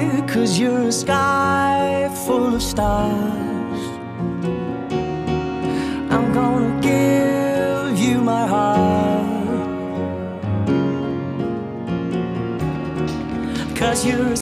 'cause you're a sky full of stars. I'm gonna give you my heart, 'cause you're a